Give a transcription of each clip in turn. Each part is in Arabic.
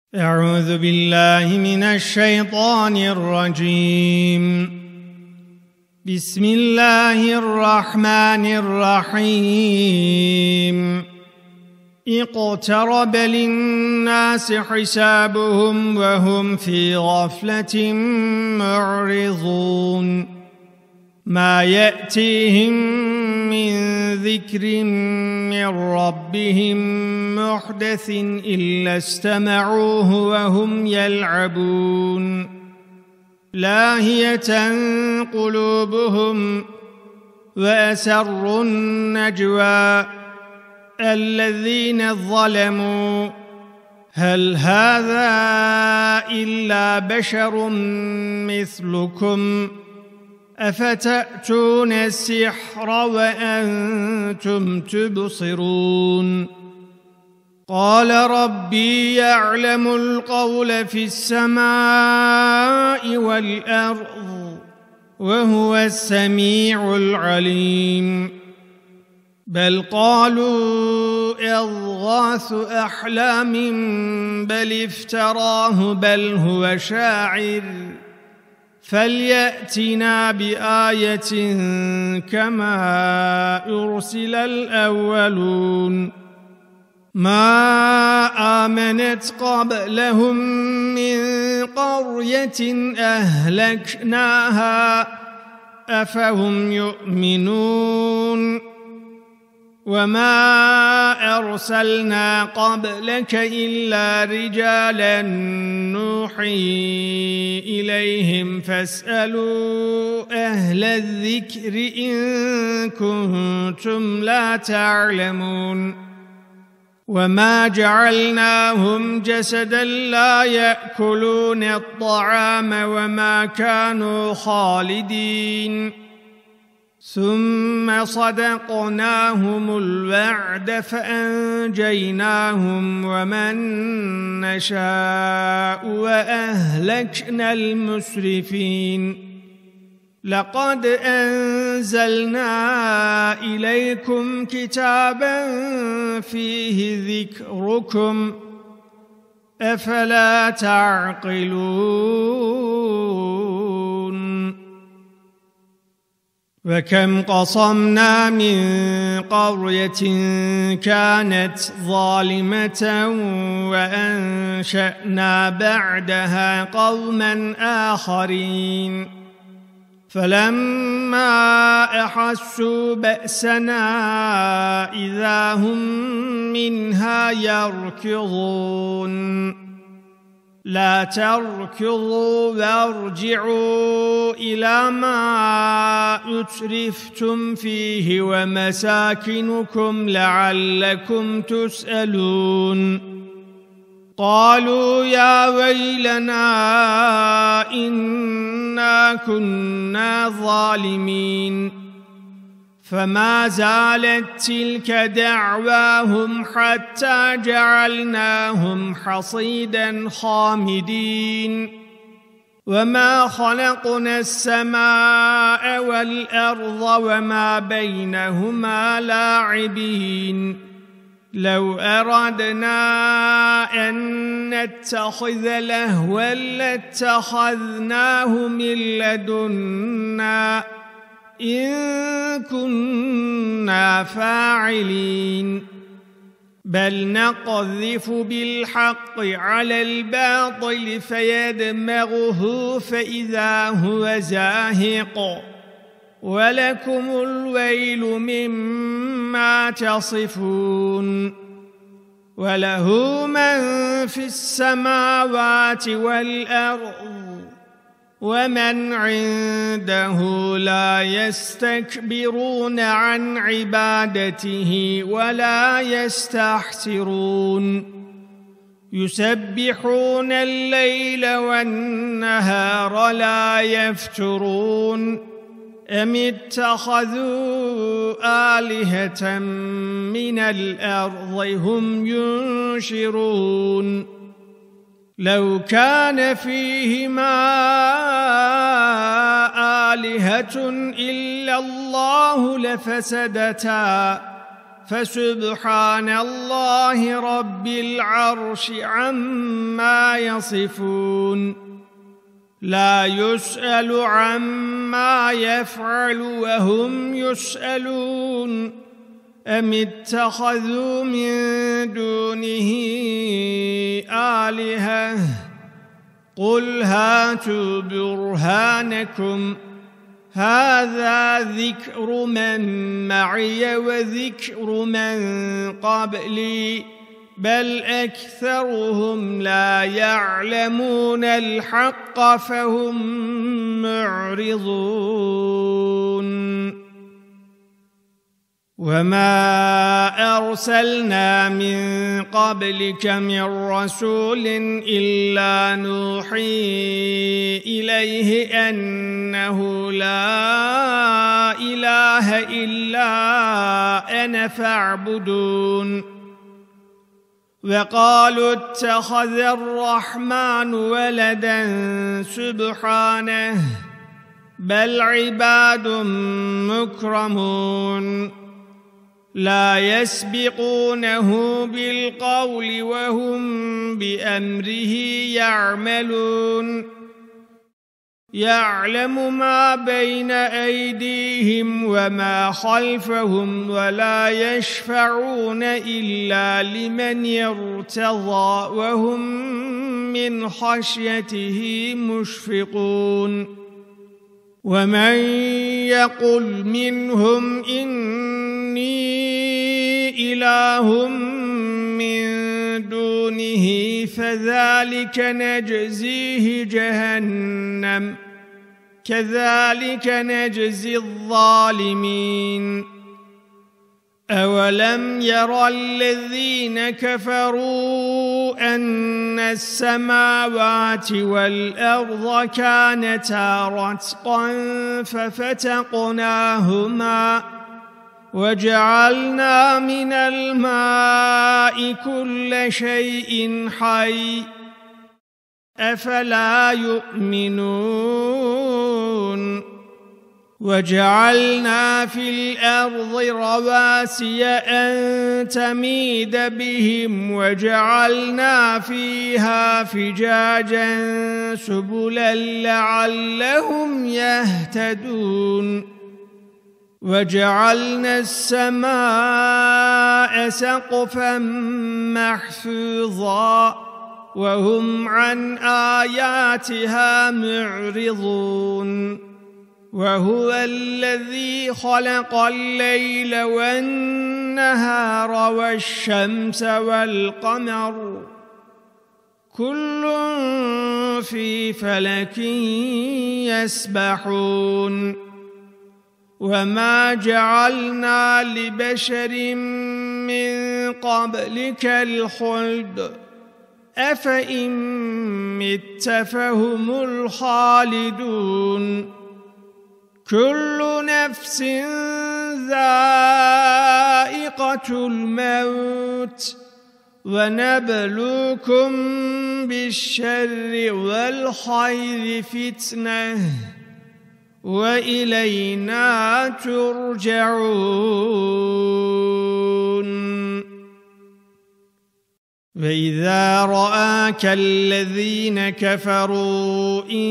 أعوذ بالله من الشيطان الرجيم. بسم الله الرحمن الرحيم. اقترب للناس حسابهم وهم في غفلة معرضون. ما يأتيهم من ذكر من ربهم محدث إلا استمعوه وهم يلعبون. لاهية قلوبهم وأسروا النجوى الذين ظلموا هل هذا إلا بشر مثلكم أفتأتون السحر وأنتم تبصرون. قال ربي يعلم القول في السماء والأرض وهو السميع العليم. بل قالوا أضغاث أحلام بل افتراه بل هو شاعر فليأتنا بآية كما أرسل الأولون. ما آمنت قبلهم من قرية أهلكناها أفهم يؤمنون. وما أرسلنا قبلك إلا رجالا نوحي إليهم فاسألوا أهل الذكر إن كنتم لا تعلمون. وما جعلناهم جسدا لا يأكلون الطعام وما كانوا خالدين. ثم صدقناهم الوعد فأنجيناهم ومن نشاء وأهلكنا المسرفين. لقد أنزلنا إليكم كتابا فيه ذكركم أفلا تعقلون. وكم قصمنا من قرية كانت ظالمة وأنشأنا بعدها قوما آخرين فلما أحسوا بأسنا إذا هم منها يركضون. لا تركضوا وارجعوا إلى ما أترفتم فيه ومساكنكم لعلكم تسألون. قالوا يا ويلنا إنا كنا ظالمين. فما زالت تلك دعواهم حتى جعلناهم حصيدا خامدين. وما خلقنا السماء والأرض وما بينهما لاعبين. لو أردنا أن نتخذ لهوا لاتخذناه من لدنا إن كنا فاعلين. بل نقذف بالحق على الباطل فيدمغه فإذا هو زاهق ولكم الويل مما تصفون. وله من في السماوات والأرض ومن عنده لا يستكبرون عن عبادته ولا يستحسرون. يسبحون الليل والنهار لا يفترون. أم اتخذوا آلهة من الأرض هم ينشرون. لو كان فيهما آلهة إلا الله لفسدتا فسبحان الله رب العرش عما يصفون لا يسأل عما يفعل وهم يسألون أم اتخذوا من دونه آلهة قل هاتوا برهانكم هذا ذكر من معي وذكر من قبلي بل أكثرهم لا يعلمون الحق فهم معرضون وما أرسلنا من قبلك من رسول إلا نوحي إليه أنه لا إله إلا أنا فاعبدون وقالوا اتخذ الرحمن ولدا سبحانه بل عباد مكرمون لا يسبقونه بالقول وهم بأمره يعملون يعلم ما بين أيديهم وما خلفهم ولا يشفعون إلا لمن يرتضى وهم من خشيته مشفقون ومن يقل منهم إني إله من دونه فذلك نجزيه جهنم كذلك نجزي الظالمين أولم يرى الذين كفروا أن السماوات والأرض كانتا رتقا ففتقناهما وجعلنا من الماء كل شيء حي أفلا يؤمنون وجعلنا في الأرض رواسي أن تميد بهم وجعلنا فيها فجاجا سبلا لعلهم يهتدون وجعلنا السماء سقفا محفوظا وهم عن آياتها معرضون وهو الذي خلق الليل والنهار والشمس والقمر كل في فلك يسبحون وما جعلنا لبشر من قبلك الخلد أفإن مت فهم الخالدون كل نفس ذائقة الموت ونبلوكم بالشر والخير فتنة وإلينا ترجعون وإذا رآك الذين كفروا إن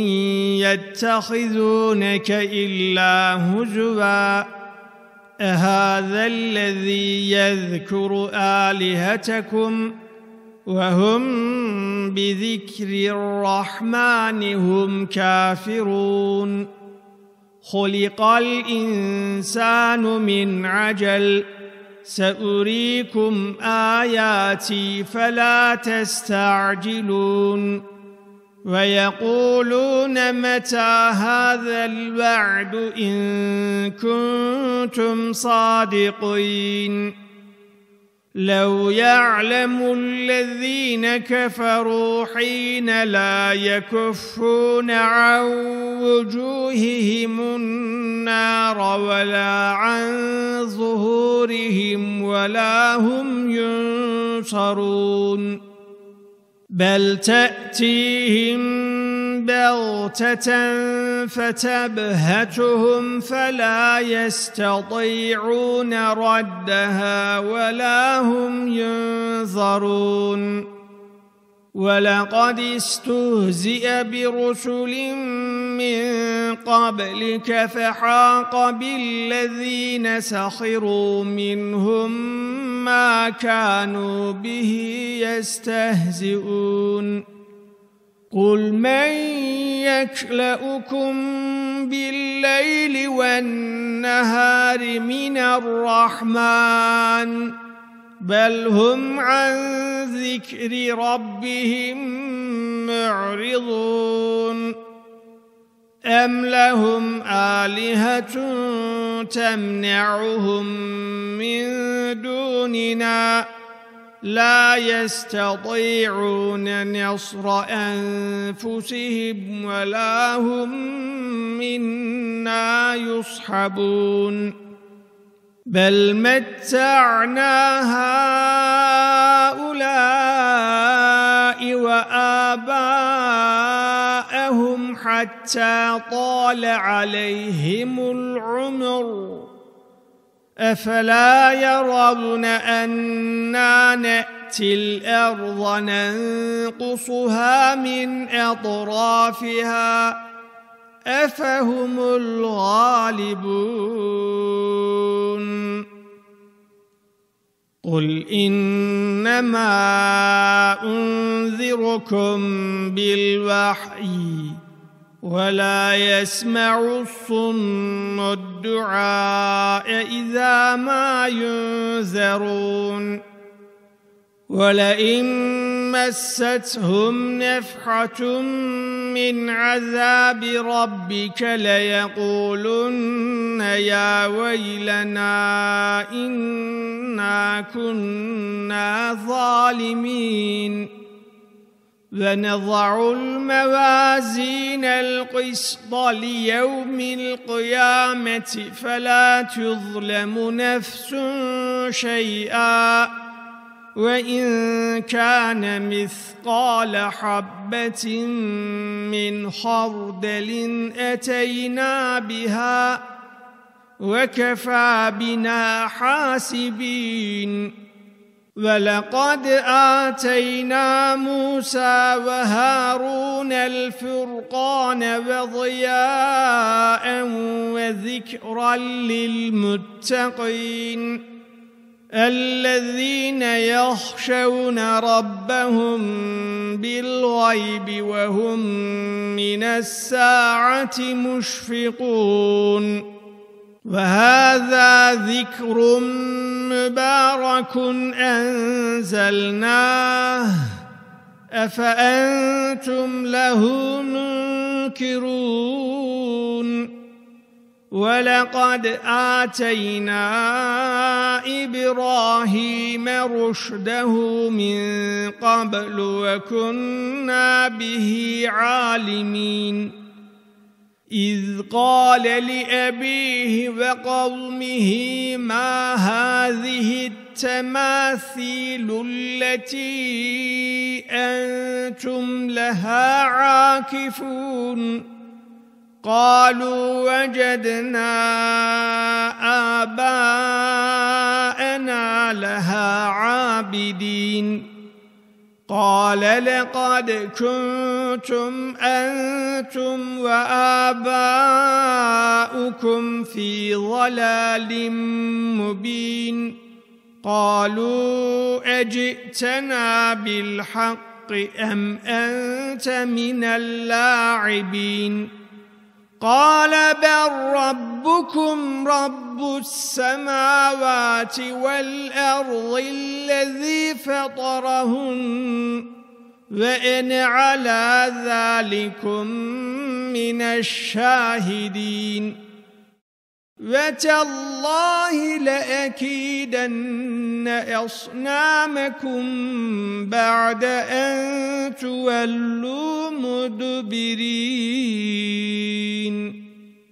يتخذونك إلا هزوا أهذا الذي يذكر آلهتكم وهم بذكر الرحمن هم كافرون خلق الإنسان من عجل سأريكم آياتي فلا تستعجلون ويقولون متى هذا الوعد إن كنتم صادقين لو يعلم الذين كفروا حين لا يكفون عن وجوههم النار ولا عن ظهورهم ولا هم ينصرون بل تأتيهم بغتة فتبهتهم فلا يستطيعون ردها ولا هم ينظرون ولقد استهزئ برسل من قبلك فحاق بالذين سخروا منهم ما كانوا به يستهزئون قل من يكلؤكم بالليل والنهار من الرحمن بل هم عن ذكر ربهم معرضون أم لهم آلهة تمنعهم من دوننا لا يستطيعون نصر أنفسهم ولا هم منا يصحبون بل متعنا هؤلاء وآباءهم حتى طال عليهم العمر أفلا يرون أنا نأتي الأرض ننقصها من أطرافها أفهم الغالبون قل إنما أنذركم بالوحي ولا يسمع الصم الدعاء إذا ما ينذرون ولئن مستهم نفحة من عذاب ربك ليقولن يا ويلنا إنا كنا ظالمين ونضع الموازين القسط ليوم القيامة فلا تظلم نفس شيئا وإن كان مثقال حبة من خردل أتينا بها وكفى بنا حاسبين ولقد آتينا موسى وهارون الفرقان وضياء وذكرا للمتقين الذين يخشون ربهم بالغيب وهم من الساعة مشفقون وهذا ذكر مبارك أنزلناه أفأنتم له منكرون ولقد آتينا إبراهيم رشده من قبل وكنا به عالمين إذ قال لأبيه وقومه ما هذه التماثيل التي أنتم لها عاكفون قالوا وجدنا آباءنا لها عابدين قال لقد كنتم أنتم وآباؤكم في ضلال مبين قالوا أجئتنا بالحق أم أنت من اللاعبين قال بل ربكم رب السماوات والأرض الذي فطرهن وأنا على ذلكم من الشاهدين وتالله لأكيدن أصنامكم بعد أن تولوا مدبرين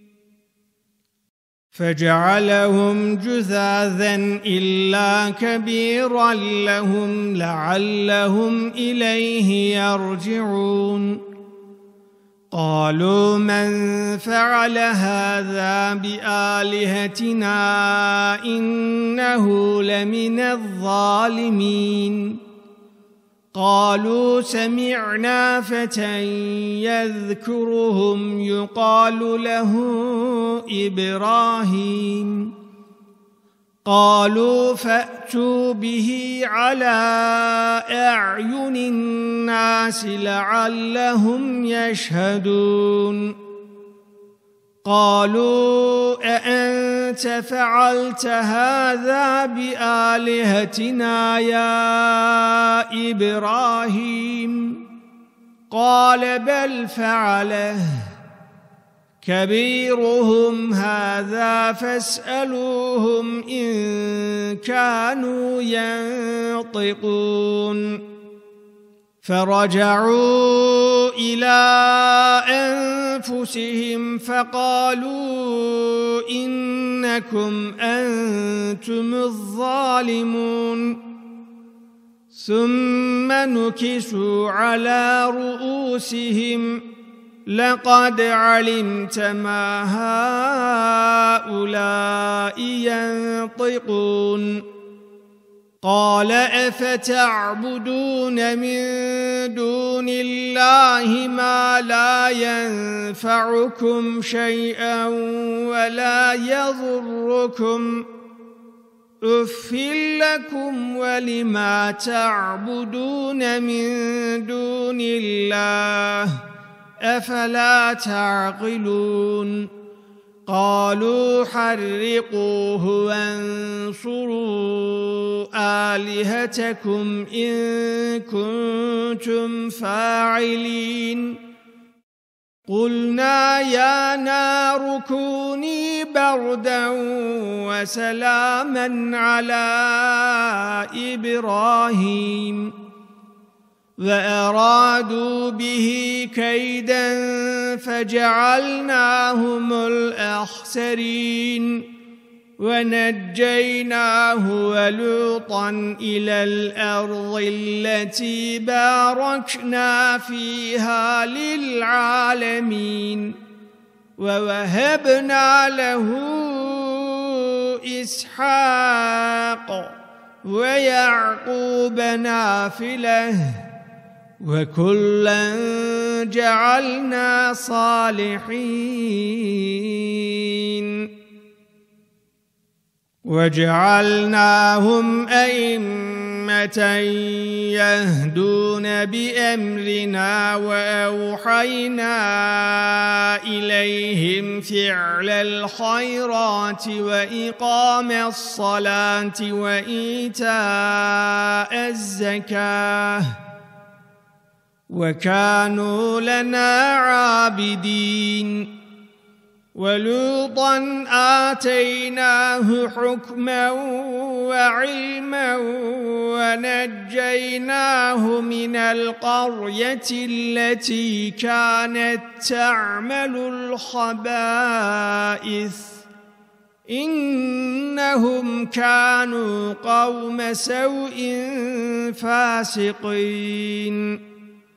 فجعلهم جذاذا إلا كبيرا لهم لعلهم إليه يرجعون قالوا من فعل هذا بآلهتنا إنه لمن الظالمين قالوا سمعنا فتى يذكرهم يقال له إبراهيم قالوا فأتوا به على أعين الناس لعلهم يشهدون قالوا أأنت فعلت هذا بآلهتنا يا إبراهيم قال بل فعله كبيرهم هذا فاسألوهم إن كانوا ينطقون فرجعوا إلى أنفسهم فقالوا إنكم أنتم الظالمون ثم نكسوا على رؤوسهم لقد علمت ما هؤلاء ينطقون قال أفتعبدون من دون الله ما لا ينفعكم شيئا ولا يضركم أف لكم ولما تعبدون من دون الله أفلا تعقلون قالوا حرقوه وانصروا آلهتكم إن كنتم فاعلين قلنا يا نار كوني بردا وسلاما على إبراهيم وأرادوا به كيدا فجعلناهم الأخسرين ونجيناه ولوطا إلى الأرض التي باركنا فيها للعالمين ووهبنا له إسحاق ويعقوب نافلة وكلا جعلنا صالحين وجعلناهم أئمة يهدون بأمرنا وأوحينا إليهم فعل الخيرات وإقام الصلاة وإيتاء الزكاة وكانوا لنا عابدين ولوطا آتيناه حكما وعلما ونجيناه من القرية التي كانت تعمل الخبائث إنهم كانوا قوم سوء فاسقين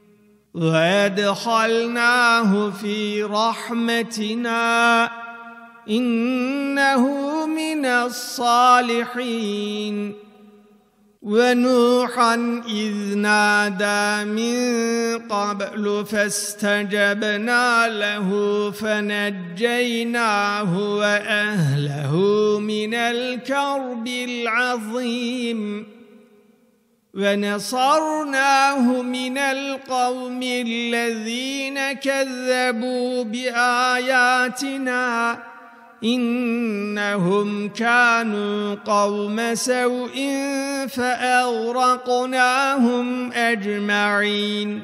وأدخلناه في رحمتنا إنه من الصالحين ونوحا إذ نادى من قبل فاستجبنا له فنجيناه وأهله من الكرب العظيم ونصرناه من القوم الذين كذبوا بآياتنا إنهم كانوا قوم سوء فأغرقناهم أجمعين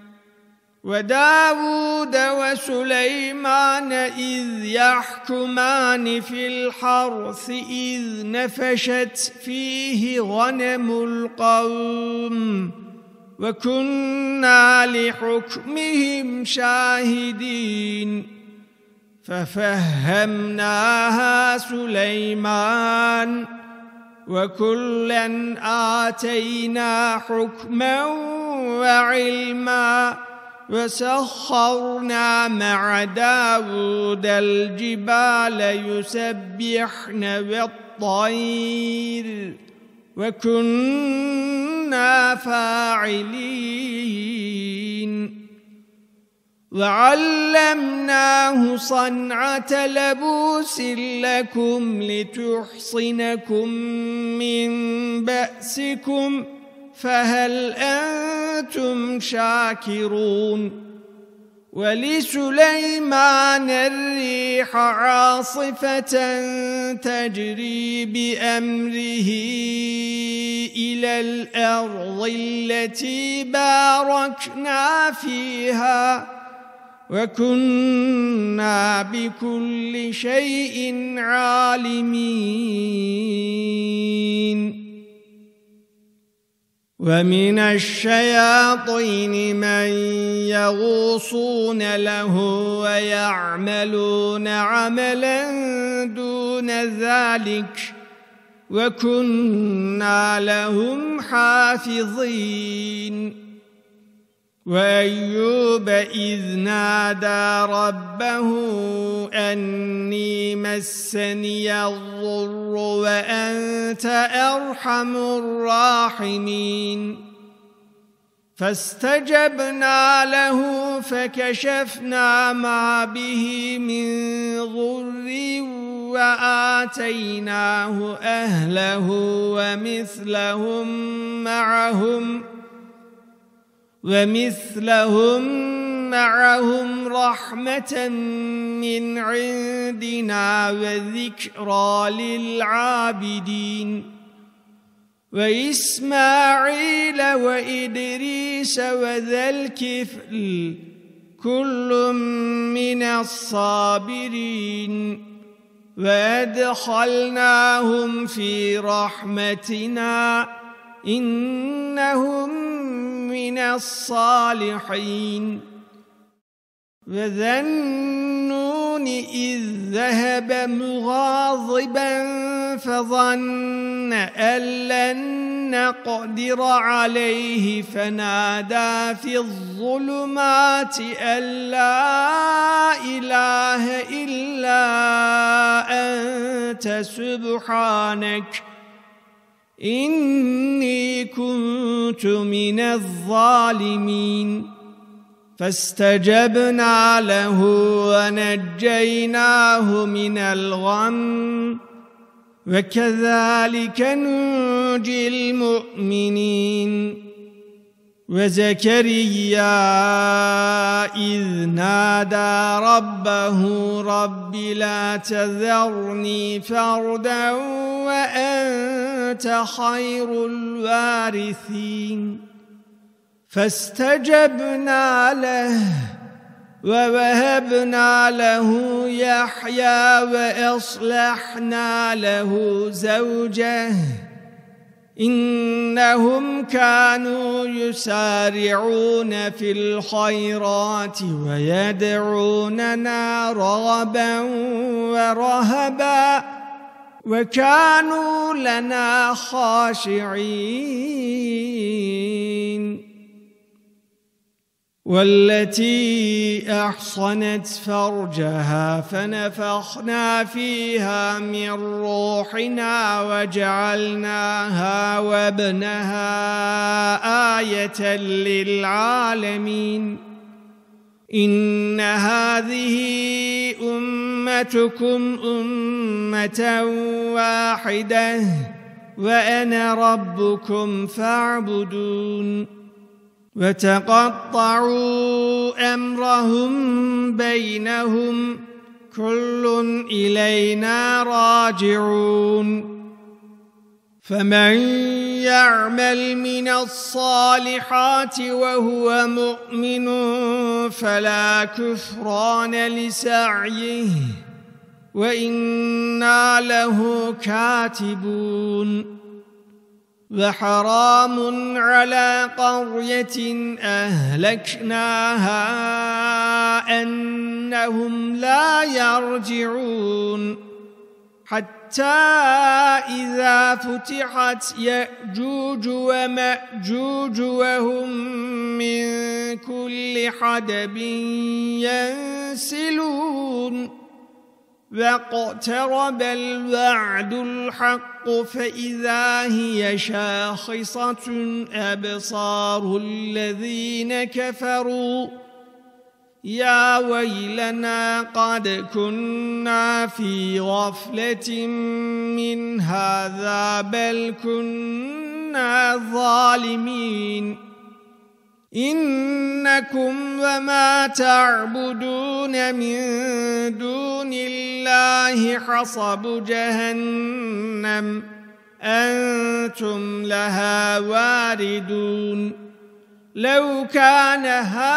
وداود وسليمان إذ يحكمان في الحرث إذ نفشت فيه غنم القوم وكنا لحكمهم شاهدين ففهمناها سليمان وكلا آتينا حكما وعلما وسخرنا مع داود الجبال يسبحن والطير وكنا فاعلين وعلمناه صنعة لبوس لكم لتحصنكم من بأسكم فهل أنتم شاكرون ولسليمان الريح عاصفة تجري بأمره إلى الأرض التي باركنا فيها وكنا بكل شيء عالمين ومن الشياطين من يغوصون له ويعملون عملا دون ذلك وكنا لهم حافظين وأيوب إذ نادى ربه أني مسني الضر وأنت أرحم الراحمين فاستجبنا له فكشفنا ما به من ضر وآتيناه أهله ومثلهم معهم رحمة من عندنا وذكرى للعابدين وإسماعيل وإدريس وذا الكفل كل من الصابرين وأدخلناهم في رحمتنا إنهم من الصالحين وذا النون إذ ذهب مغاضبا فظن أن لن نقدر عليه فنادى في الظلمات أن لا إله إلا أنت سبحانك إني كنت من الظالمين فاستجبنا له ونجيناه من الغم وكذلك ننجي المؤمنين وزكريا إذ نادى ربه رب لا تذرني فردا وأنت خير الوارثين فاستجبنا له ووهبنا له يحيى وأصلحنا له زوجه إنهم كانوا يسارعون في الخيرات ويدعوننا رغبا ورهبا وكانوا لنا خاشعين والتي أحصنت فرجها فنفخنا فيها من روحنا وجعلناها وابنها آية للعالمين إن هذه أمتكم أمة واحدة وأنا ربكم فاعبدون وتقطعوا أمرهم بينهم كل إلينا راجعون فمن يعمل من الصالحات وهو مؤمن فلا كفران لسعيه وإنا له كاتبون وحرام على قرية أهلكناها أنهم لا يرجعون حتى إذا فتحت يأجوج ومأجوج وهم من كل حدب ينسلون واقترب الوعد الحق فإذا هي شاخصة أبصار الذين كفروا يا ويلنا قد كنا في غفلة من هذا بل كنا ظالمين إنكم وما تعبدون من دون الله حصب جهنم أنتم لها واردون لو كان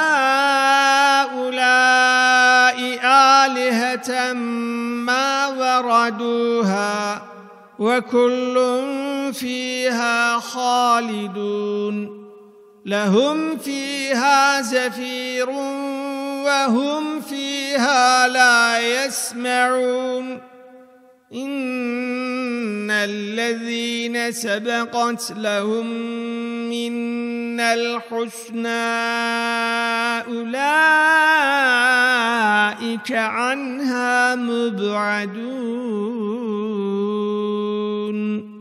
هؤلاء آلهة ما وردوها وكل فيها خالدون لهم فيها زفير وهم فيها لا يسمعون إن الذين سبقت لهم منا الحسنى أولئك عنها مبعدون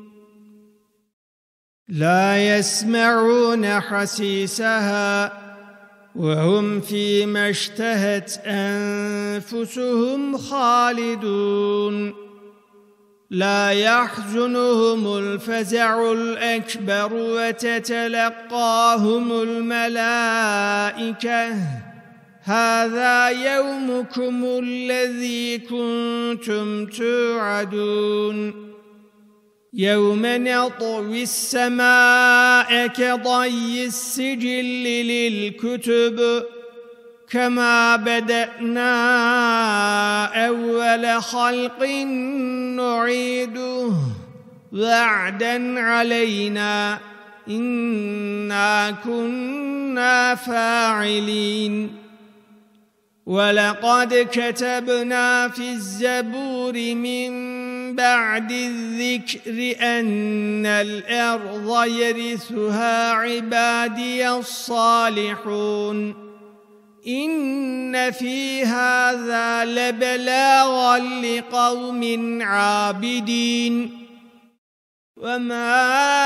لا يسمعون حسيسها وهم فيما اشتهت أنفسهم خالدون لا يحزنهم الفزع الأكبر وتتلقاهم الملائكة هذا يومكم الذي كنتم توعدون يوم نطوي السماء كطي السجل للكتب كما بدأنا أول خلق نعيده وعدا علينا إنا كنا فاعلين ولقد كتبنا في الزبور من بعد الذكر أن الأرض يرثها عبادي الصالحون إن في هذا لبلاغا لقوم عابدين وما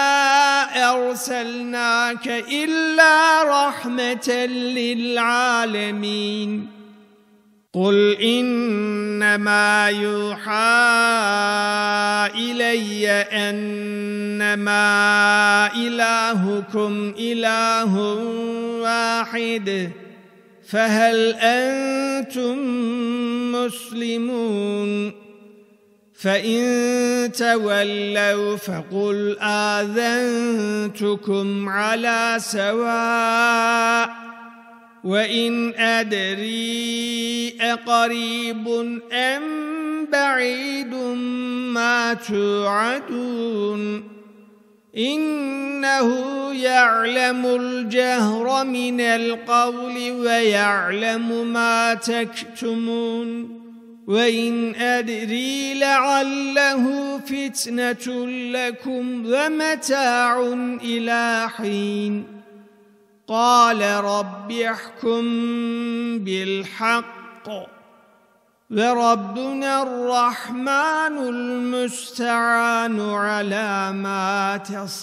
أرسلناك إلا رحمة للعالمين قل إنما يوحى إلي أنما إلهكم إله واحد فهل أنتم مسلمون فإن تولوا فقل آذنتكم على سواء وإن أدري أقريب أم بعيد ما توعدون إنه يعلم الجهر من القول ويعلم ما تكتمون وإن أدري لعله فتنة لكم ومتاع إلى حين قال رب احكم بالحق وربنا الرحمن المستعان على ما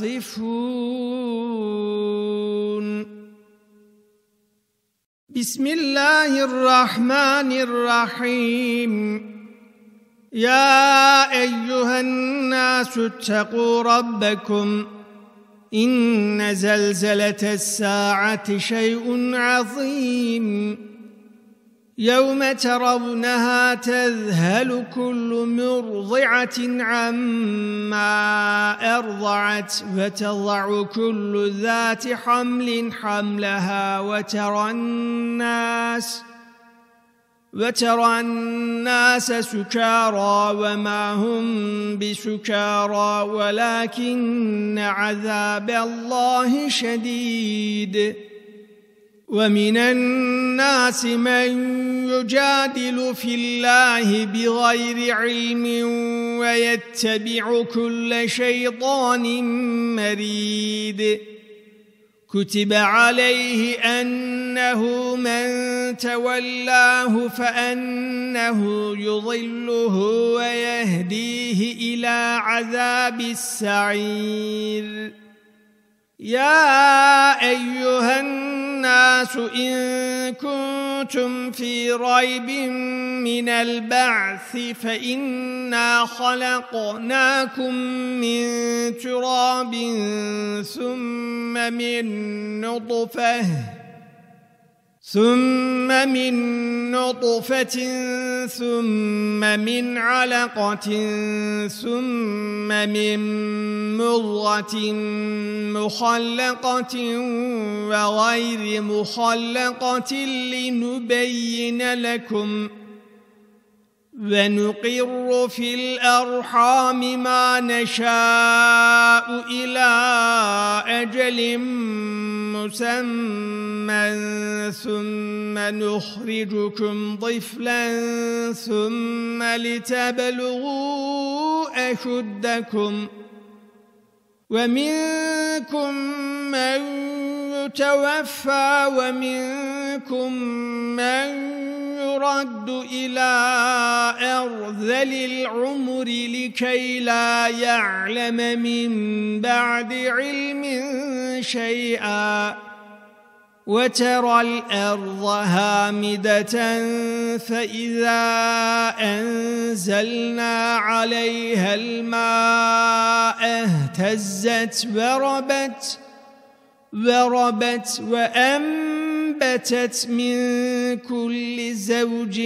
تصفون بسم الله الرحمن الرحيم يا أيها الناس اتقوا ربكم إن زلزلة الساعة شيء عظيم يوم ترونها تذهل كل مرضعة عما أرضعت وتضع كل ذات حمل حملها وترى الناس سكارى وما هم بسكارى ولكن عذاب الله شديد ومن الناس من يجادل في الله بغير علم ويتبع كل شيطان مريد كتب عليه أنه من تولاه فأنه يضله ويهديه إلى عذاب السعير. يا أيها الناس إن كنتم في ريب من البعث فإنا خلقناكم من تراب ثم من نطفة ثم من علقة ثم من مضغة مخلقة وغير مخلقة لنبين لكم ونقر في الأرحام ما نشاء إلى أجل مسمى ثم نخرجكم طفلا ثم لتبلغوا أشدكم ومنكم من يتوفى ومنكم من يرد إلى أرذل العمر لكي لا يعلم من بعد علم شيئا وترى الأرض هامدة فإذا أنزلنا عليها الماء اهتزت وربت وأنبتت من كل زوج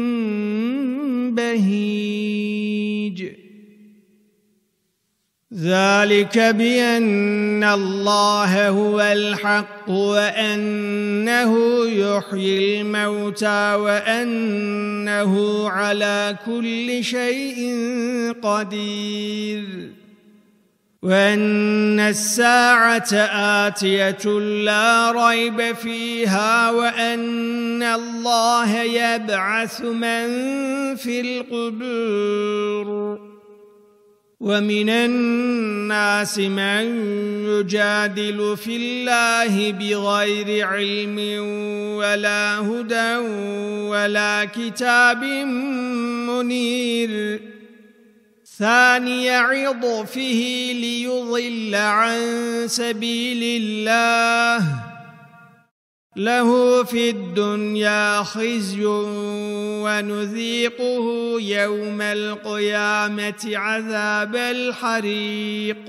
بهيج. ذلك بأن الله هو الحق وأنه يحيي الموتى وأنه على كل شيء قدير وأن الساعة آتية لا ريب فيها وأن الله يبعث من في القبور ومن الناس من يجادل في الله بغير علم ولا هدى ولا كتاب منير ثاني عطفه ليضل عن سبيل الله له في الدنيا خزي ونذيقه يوم القيامة عذاب الحريق.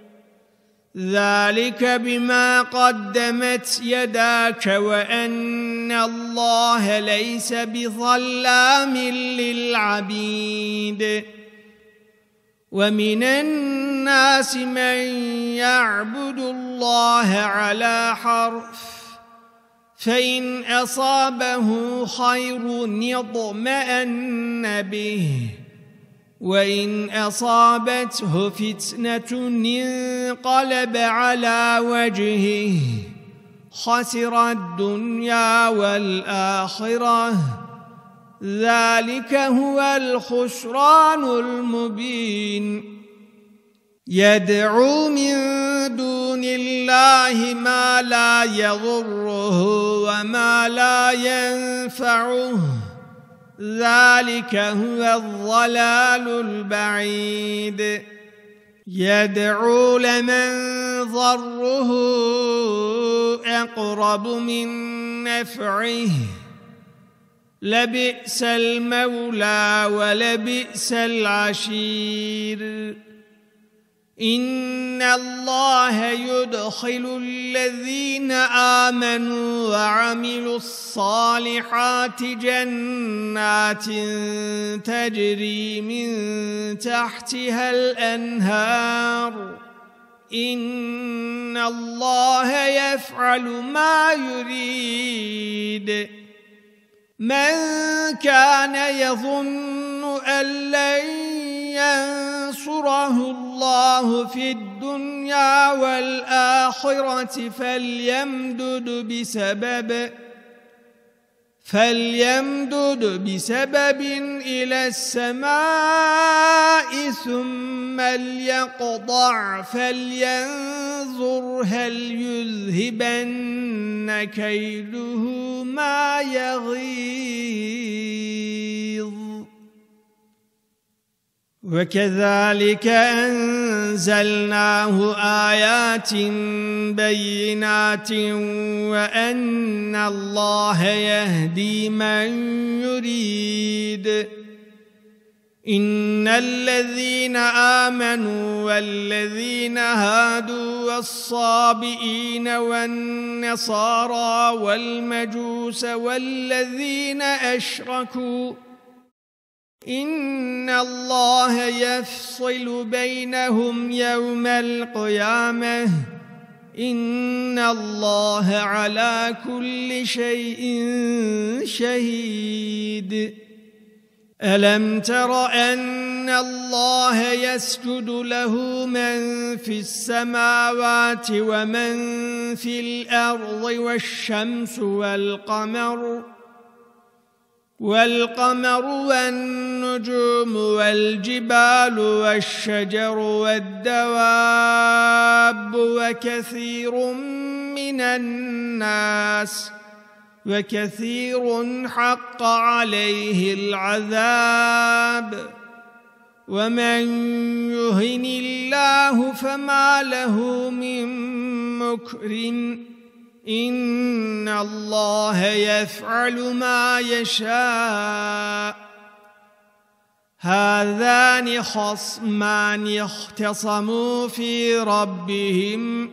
ذلك بما قدمت يداك وأن الله ليس بظلام للعبيد. ومن الناس من يعبد الله على حرف فإن أصابه خير اطمأن به وإن أصابته فتنة انقلب على وجهه خسر الدنيا والآخرة ذلك هو الخسران المبين. يدعو من دون الله ما لا يضره وما لا ينفعه ذلك هو الضلال البعيد. يدعو لمن ضره أقرب من نفعه لبئس المولى ولبئس العشير. إن الله يدخل الذين آمنوا وعملوا الصالحات جنات تجري من تحتها الأنهار إن الله يفعل ما يريد. من كان يظن أن لن ينصره الله في الدنيا والآخرة فليمدد فليمدد بسبب إلى السماء ثم ليقطع فلينظر هل يذهبن كيده ما يغيظ وكذلك أنزلناه آيات بينات وأن الله يهدي من يريد إن الذين آمنوا والذين هادوا والصابئين والنصارى والمجوس والذين أشركوا إن الله يفصل بينهم يوم القيامة إن الله على كل شيء شهيد ألم تر أن الله يسجد له من في السماوات ومن في الأرض والشمس والقمر والنجوم والجبال والشجر والدواب وكثير حق عليه العذاب ومن يهن الله فما له من مكرم إن الله يفعل ما يشاء هذان خصمان اختصموا في ربهم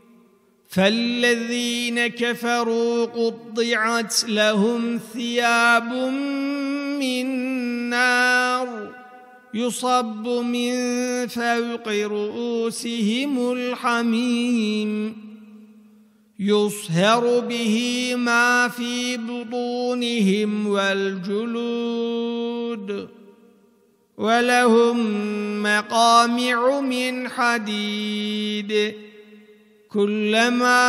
فالذين كفروا قطعت لهم ثياب من نار يصب من فوق رؤوسهم الحميم يصهر به ما في بطونهم والجلود ولهم مقامع من حديد كلما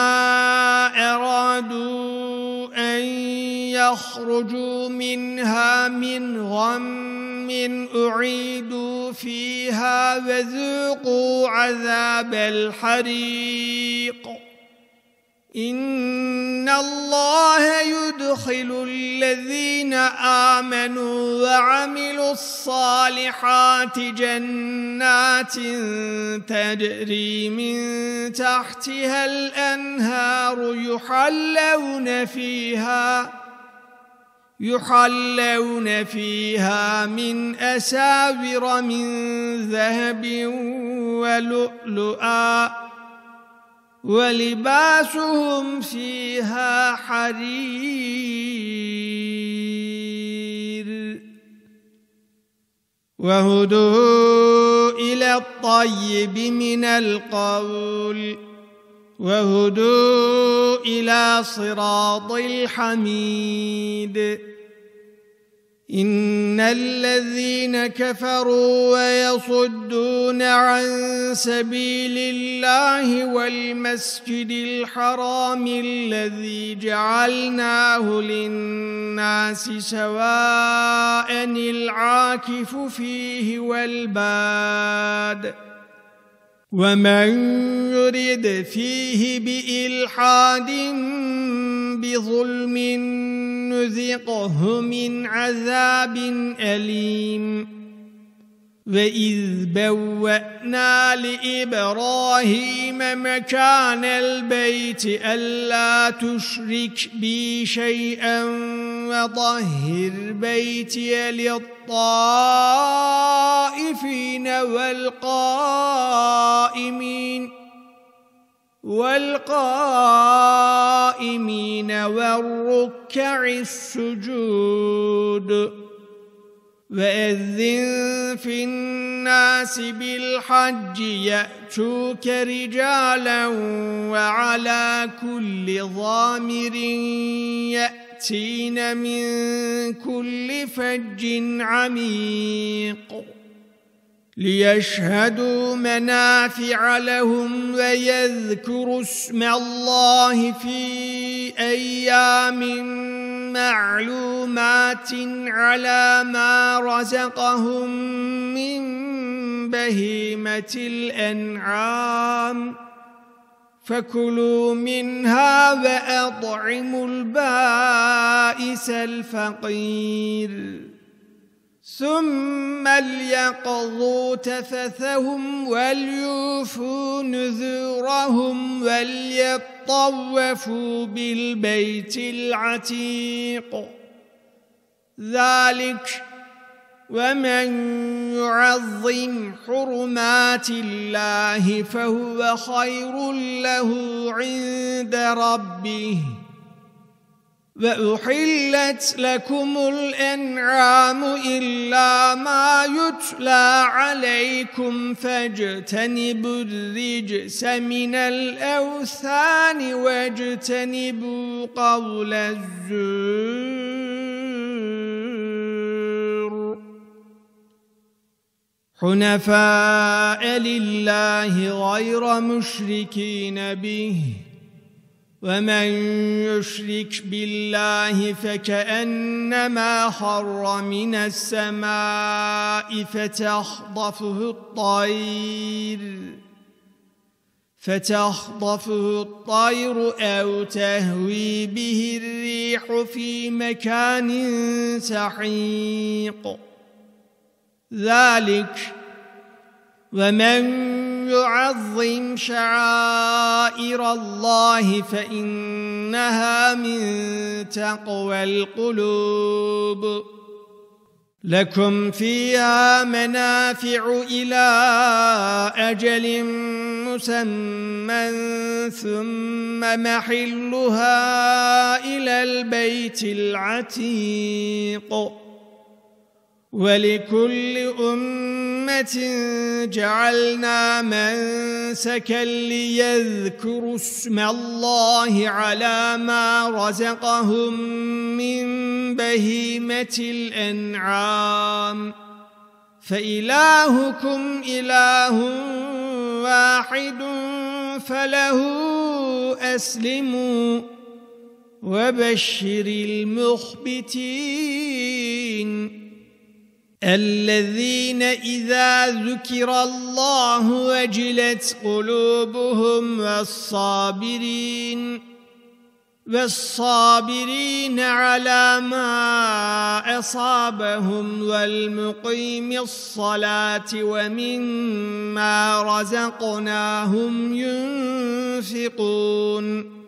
أرادوا أن يخرجوا منها من غم أعيدوا فيها وذوقوا عذاب الحريق إن الله يدخل الذين آمنوا وعملوا الصالحات جنات تجري من تحتها الأنهار يحلون فيها من أساور من ذهب ولؤلؤا ولباسهم فيها حرير وهدوا إلى الطيب من القول وهدوا إلى صراط الحميد إن الذين كفروا ويصدون عن سبيل الله والمسجد الحرام الذي جعلناه للناس سواء العاكف فيه والباد ومن يرد فيه بإلحاد بظلم نذقه من عذاب أليم وإذ بوأنا لإبراهيم مكان البيت ألا تشرك بي شيئا وطهر بيتي للطائفين والقائمين والركع السجود وأذن في الناس بالحج يأتوك رجالا وعلى كل ضامر يأتين من كل فج عميق ليشهدوا منافع لهم ويذكروا اسم الله في أيام معلومات على ما رزقهم من بهيمة الأنعام فكلوا منها وأطعموا البائس الفقير ثم ليقضوا تفثهم وليوفوا نذورهم وليطوفوا بالبيت العتيق ذلك ومن يعظم حرمات الله فهو خير له عند ربه وأحلت لكم الأنعام إلا ما يتلى عليكم فاجتنبوا الرجس من الأوثان واجتنبوا قول الزور حنفاء لله غير مشركين به ومن يشرك بالله فكأنما خر من السماء فتخطفه الطير أو تهوي به الريح في مكان سحيق ذلك ومن يعظم شعائر الله فإنها من تقوى القلوب لكم فيها منافع إلى أجل مسمى ثم محلها إلى البيت العتيق ولكل أمة جعلنا منسكا ليذكروا اسم الله على ما رزقهم من بهيمة الأنعام فإلهكم إله واحد فله أسلموا وبشر المخبتين الذين إذا ذكر الله وجلت قلوبهم والصابرين على ما أصابهم والمقيم الصلاة ومما رزقناهم ينفقون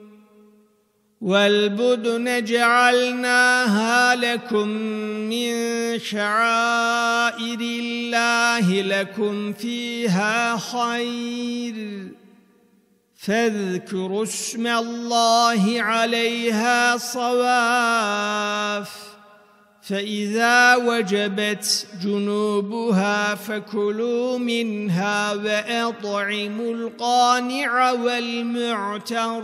والبدن جعلناها لكم من شعائر الله لكم فيها خير فاذكروا اسم الله عليها صواف فإذا وجبت جنوبها فكلوا منها وأطعموا القانع والمعتر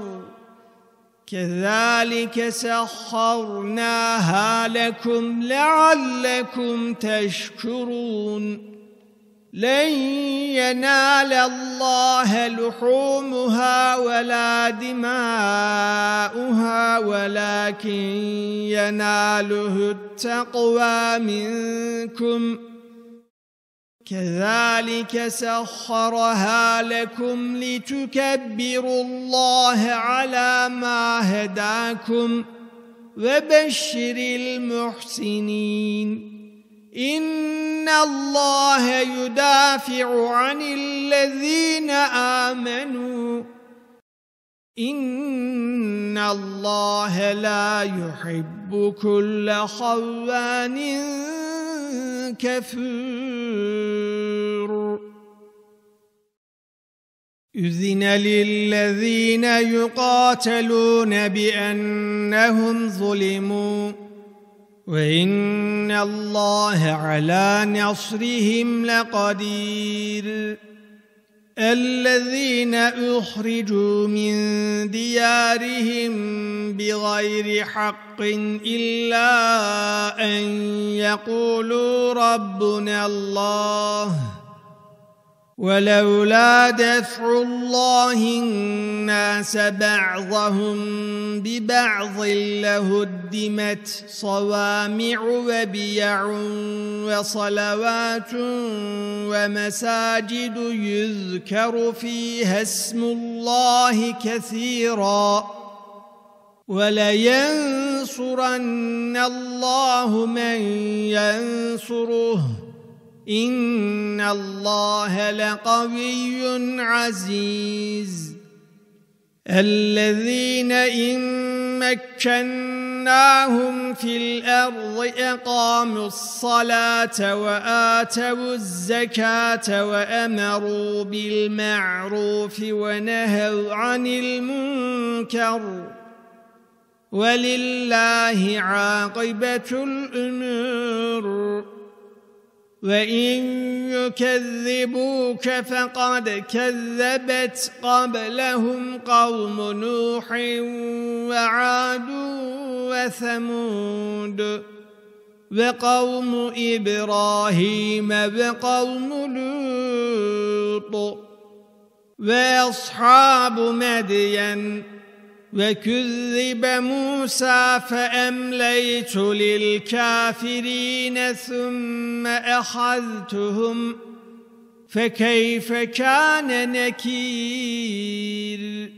كذلك سخرناها لكم لعلكم تشكرون لن ينال الله لحومها ولا دماؤها ولكن يناله التقوى منكم كذلك سخرها لكم لتكبروا الله على ما هداكم وبشر المحسنين إن الله يدافع عن الذين آمنوا إن الله لا يحب كل خوان كفور أذن للذين يقاتلون بأنهم ظلموا وإن الله على نصرهم لقدير الذين أخرجوا من ديارهم بغير حق إلا أن يقولوا ربنا الله ولولا دفع الله الناس بعضهم ببعض لهدمت صوامع وبيع وصلوات ومساجد يذكر فيها اسم الله كثيرا ولينصرن الله من ينصره إن الله لقوي عزيز الذين إن مكناهم في الأرض أقاموا الصلاة وآتوا الزكاة وأمروا بالمعروف ونهوا عن المنكر ولله عاقبة الأمور وإن يكذبوك فقد كذبت قبلهم قوم نوح وعاد وثمود وقوم إبراهيم وقوم لوط وأصحاب مدين وكذب موسى فأمليت للكافرين ثم أخذتهم فكيف كان نكير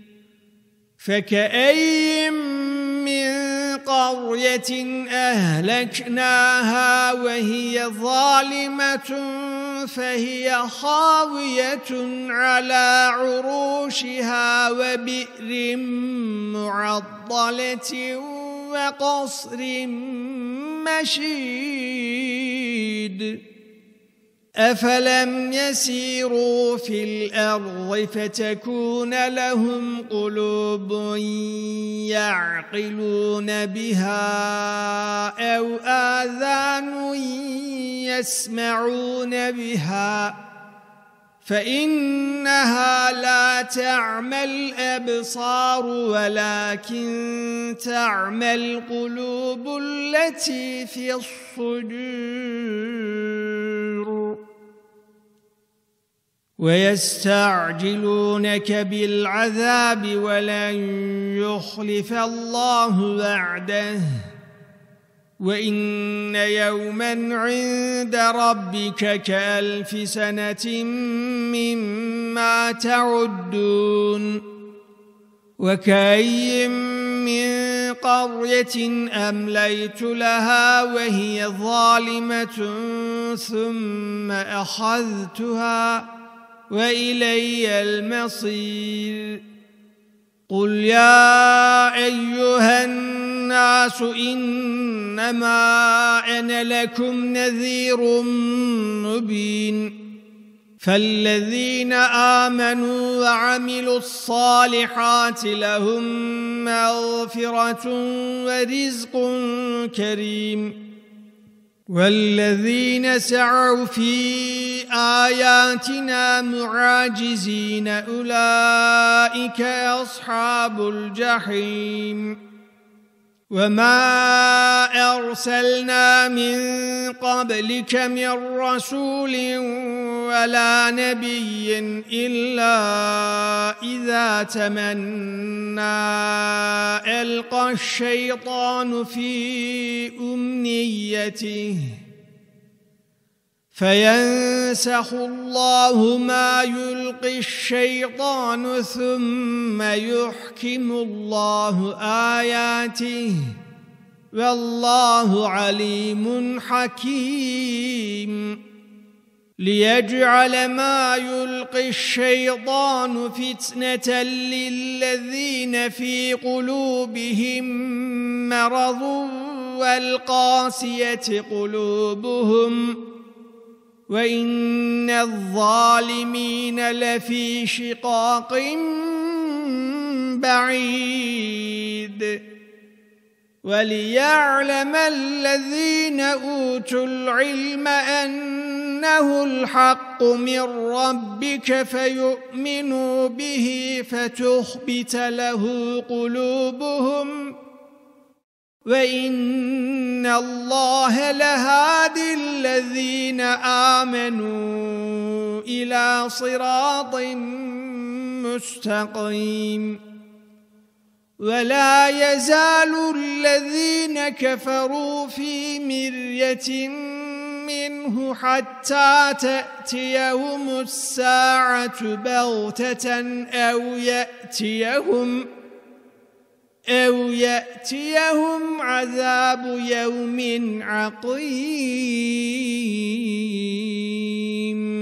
فكأي من قرية أهلكناها وهي ظالمة فهي خاوية على عروشها وبئر معطلة وقصر مشيد أفلم يسيروا في الأرض فتكون لهم قلوب يعقلون بها أو آذان يسمعون بها فإنها لا تعمى الأبصار ولكن تعمى القلوب التي في الصدور ويستعجلونك بالعذاب ولن يخلف الله وعده وإن يوما عند ربك كألف سنة مما تعدون وكأي من قرية أمليت لها وهي ظالمة ثم أخذتها وإلي المصير قل يا أيها الناس إنما أنا لكم نذير مبين فالذين آمنوا وعملوا الصالحات لهم مغفرة ورزق كريم والذين سعوا في آياتنا معاجزين أولئك أصحاب الجحيم وما أرسلنا من قبلك من رسول ولا نبي إلا إذا تمنى ألقى الشيطان في أمنيته فينسخ الله ما يلقي الشيطان ثم يحكم الله آياته والله عليم حكيم ليجعل ما يلقي الشيطان فتنة للذين في قلوبهم مرض والقاسية قلوبهم وإن الظالمين لفي شقاق بعيد وليعلم الذين أوتوا العلم أنه الحق من ربك فيؤمنوا به فتخبت له قلوبهم وإن الله لهادي الذين آمنوا إلى صراط مستقيم ولا يزال الذين كفروا في مرية منه حتى تأتيهم الساعة بغتة أو يأتيهم عذاب يوم عقيم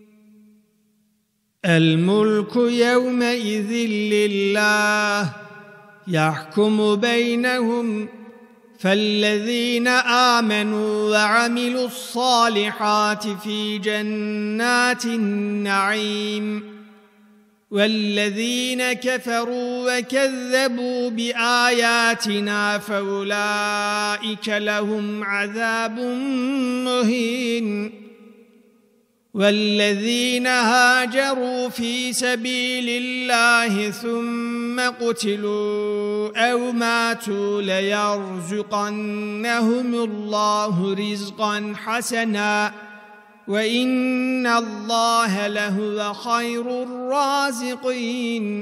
الملك يومئذ لله يحكم بينهم فالذين آمنوا وعملوا الصالحات في جنات النعيم والذين كفروا وكذبوا بآياتنا فأولئك لهم عذاب مهين والذين هاجروا في سبيل الله ثم قتلوا أو ماتوا ليرزقنهم الله رزقا حسنا وإن الله لهو خير الرازقين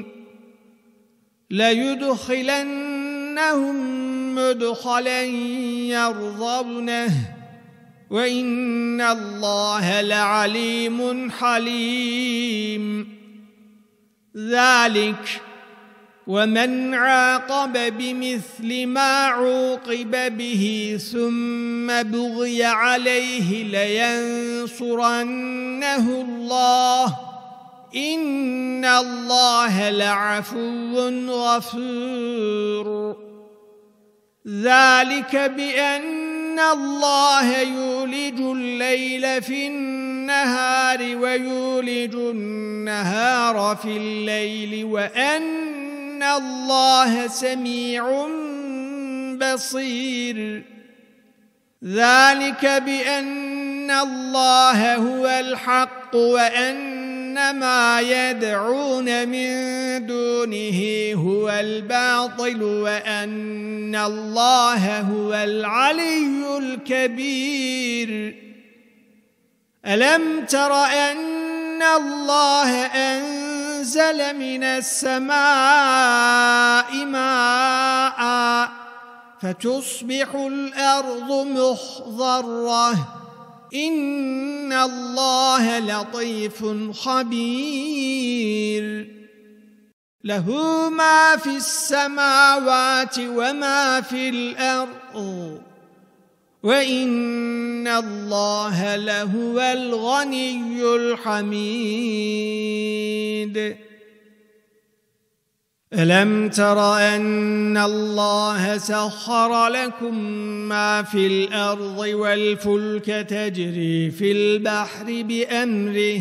ليدخلنهم مدخلا يرضونه وإن الله لعليم حليم ذلك ومن عاقب بمثل ما عوقب به ثم بغي عليه لينصرنه الله إن الله لعفو غفور ذلك بأن الله يولج الليل في النهار ويولج النهار في الليل وأن الله سميع بصير ذلك بأن الله هو الحق وأن ما يدعون من دونه هو الباطل وأن الله هو العلي الكبير ألم تر أن الله أنزل من السماء ماء فتصبح الأرض مخضرة إن الله لطيف خبير له ما في السماوات وما في الأرض وإن الله لهو الغني الحميد ألم تر أن الله سخر لكم ما في الأرض والفلك تجري في البحر بأمره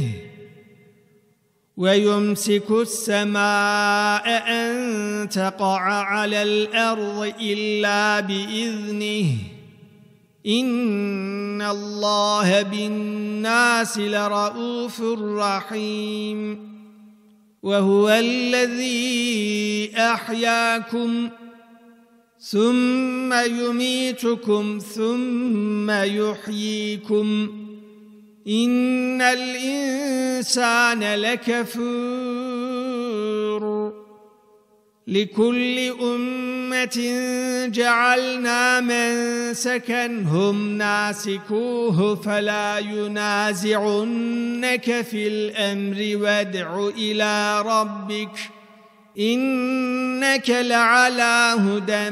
ويمسك السماء أن تقع على الأرض إلا بإذنه إن الله بالناس لرؤوف رحيم وهو الذي أحياكم ثم يميتكم ثم يحييكم إن الإنسان لكفور لكل أمة جعلنا منسكا هم ناسكوه فلا ينازعنك في الأمر وادع إلى ربك إنك لعلى هدى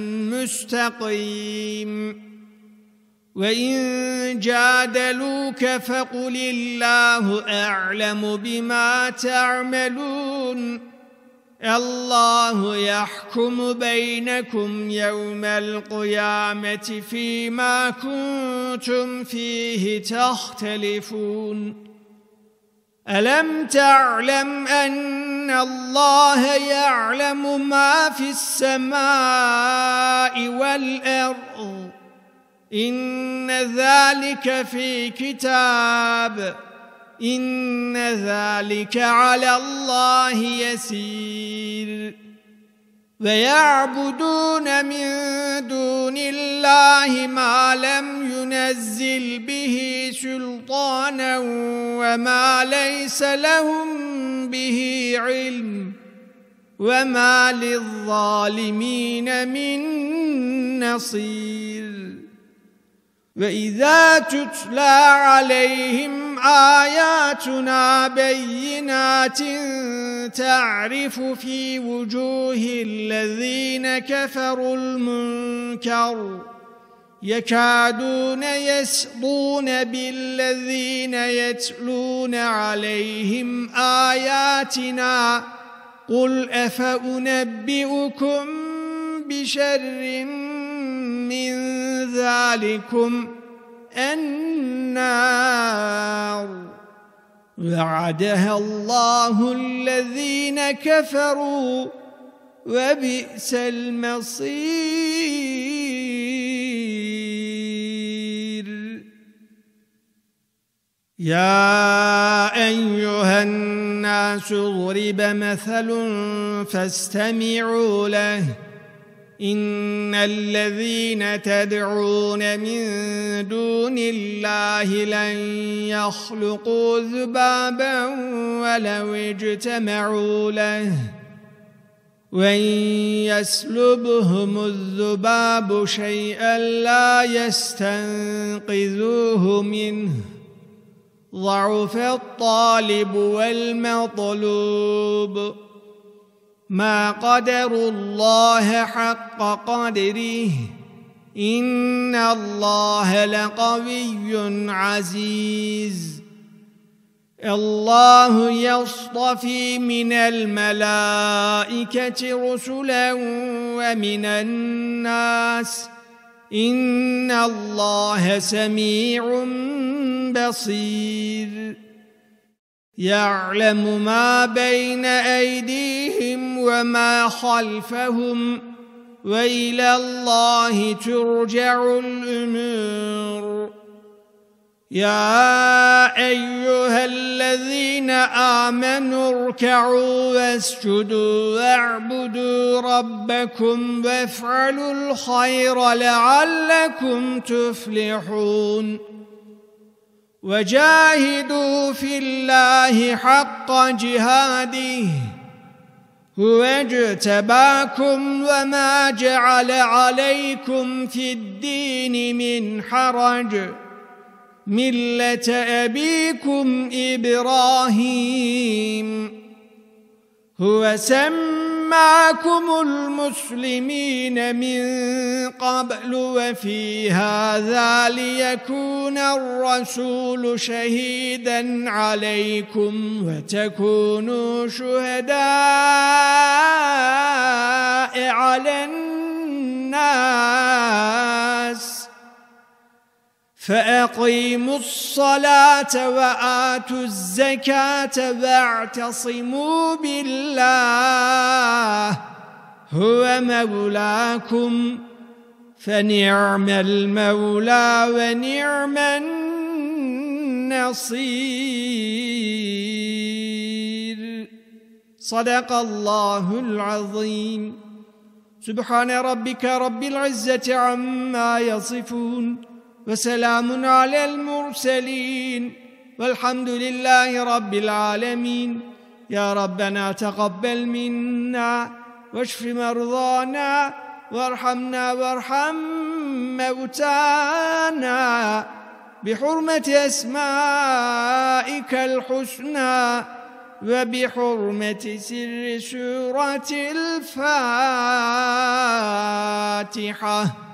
مستقيم وإن جادلوك فقل الله أعلم بما تعملون الله يحكم بينكم يوم القيامة فيما كنتم فيه تختلفون ألم تعلم أن الله يعلم ما في السماء والأرض إن ذلك في كتاب إن ذلك على الله يسير ويعبدون من دون الله ما لم ينزل ينزل به سلطانا وما ليس لهم به علم وما للظالمين من نصير وإذا تتلى عليهم آياتنا بينات تعرف في وجوه الذين كفروا المنكر يكادون يسطون بالذين يتلون عليهم آياتنا قل أفأنبئكم بشر من ذلكم النار وعدها الله الذين كفروا وبئس المصير. يا أيها الناس ضرب مثل فاستمعوا له إن الذين تدعون من دون الله لن يخلقوا ذبابا ولو اجتمعوا له وإن يسلبهم الذباب شيئا لا يستنقذوه منه ضعف الطالب والمطلوب ما قدروا الله حق قدره إن الله لقوي عزيز. الله يصطفي من الملائكة رسلا ومن الناس إن الله سميع بصير يعلم ما بين أيديهم وما خلفهم وإلى الله ترجع الأمور. يا أيها الذين آمنوا اركعوا واسجدوا واعبدوا ربكم وافعلوا الخير لعلكم تفلحون وجاهدوا في الله حق جهاده هو اجتباكم وما جعل عليكم في الدين من حرج ملة أبيكم إبراهيم هو سماكم المسلمين من قبل وفي هذا ليكون الرسول شهيدا عليكم وتكونوا شهداء على الناس فأقيموا الصلاة وآتوا الزكاة واعتصموا بالله هو مولاكم فنعم المولى ونعم النصير. صدق الله العظيم. سبحان ربك رب العزة عما يصفون وسلام على المرسلين والحمد لله رب العالمين. يا ربنا تقبل منا واشف مرضانا وارحمنا وارحم موتانا بحرمة أسمائك الحسنى وبحرمة سر سورة الفاتحة.